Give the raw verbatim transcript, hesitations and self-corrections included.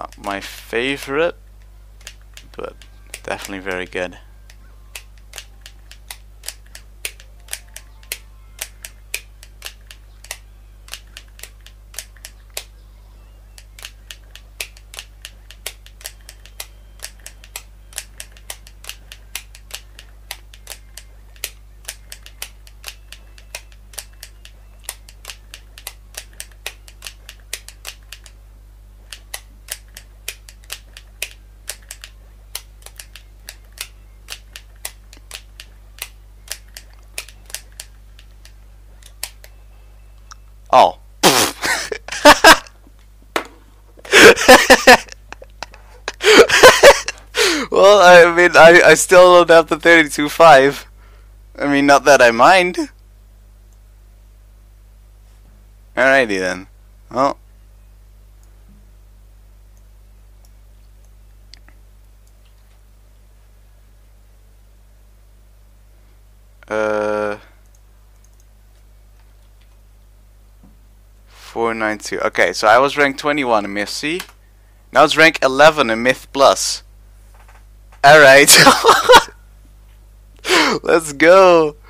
Not my favorite, but definitely very good. Oh. Well, I mean, I, I still don't have the thirty-two point five. I mean, not that I mind. Alrighty then. Well. Uh. four ninety-two. Okay, so I was ranked twenty-one in Myth C. Now it's rank eleven in Myth Plus. Alright. Let's go.